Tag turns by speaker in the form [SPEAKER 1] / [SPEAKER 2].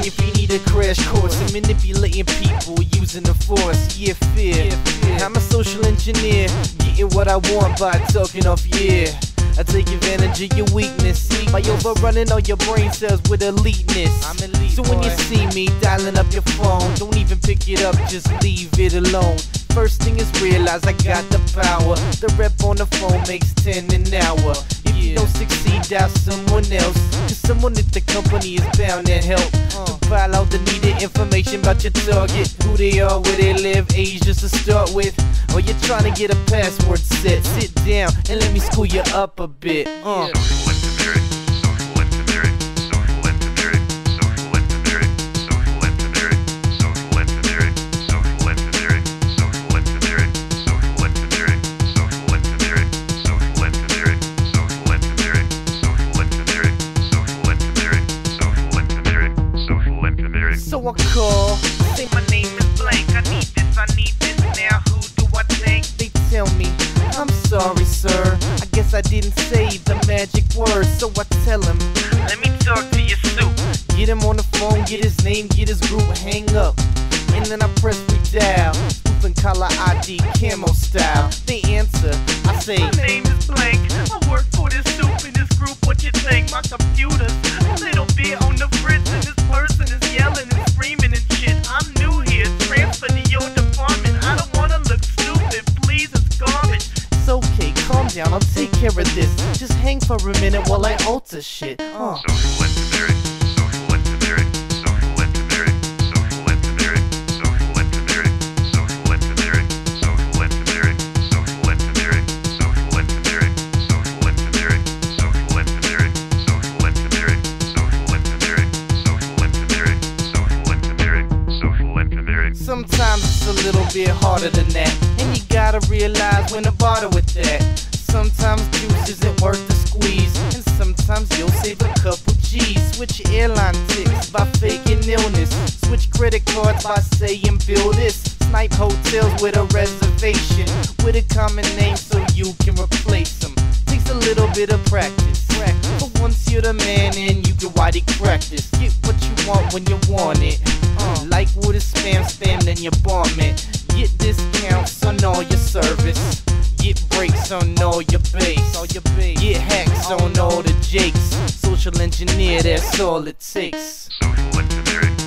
[SPEAKER 1] if you need a crash course in manipulating people using the force, yeah, fear. I'm a social engineer, getting what I want by talking off, yeah. I take advantage of your weakness by overrunning all your brain cells with eliteness. I'm elite, so when you see me dialing up your phone, don't even pick it up, just leave it alone. First thing is realize I got the power. The rep on the phone makes 10 an hour. If you don't succeed, dial someone else, cause someone at the company is bound to help. Compile out the needed information about your target, who they are, where they live, age just to start with. Or you're trying to get a password set. Sit down and let me school you up a bit. So I call, say my name is blank, I need this, now who do I think? They tell me, I'm sorry sir, I guess I didn't say the magic word. So I tell him, let me talk to your suit. Get him on the phone, get his name, get his group, hang up, and then I press redial, spoofing collar ID, camo style. They answer, I say, my name is blank, I work for this soup in this group, what you think? My computer's a little bit on the fritz, and this person is yelling and screaming and shit. I'm new here, transfer to your department. I don't wanna look stupid, please, it's garbage. It's okay, calm down, I'll take care of this. Just hang for a minute while I alter shit.
[SPEAKER 2] Social engineering, social engineering, social engineering, social engineering, social engineering, social engineering, social engineering, social engineering, social engineering, social engineering, social engineering, social engineering, social engineering, social engineering, social engineering, social engineering.
[SPEAKER 1] Sometimes it's a little bit harder than that, and you gotta realize when to bother with that. Sometimes juice isn't worth the squeeze, and sometimes you'll save a couple G's. Switch airline tickets by faking illness, switch credit cards by saying bill this. Snipe hotels with a reservation, with a common name so you can replace them. Takes a little bit of practice, but once you're the man and you can YTCracker this. Get what you want when you want it, like with a spam, then you bomb it. Get discounts on all your service, get breaks on all your base, get hacks on all the jakes. Social engineer, that's all it takes.
[SPEAKER 2] Social engineering.